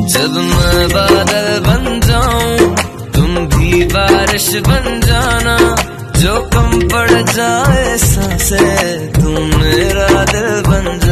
जब मैं बादल बन जाऊं तुम भी बारिश बन जाना, जो कम पड़ जाए सांसें तुम मेरा दिल बन जाना।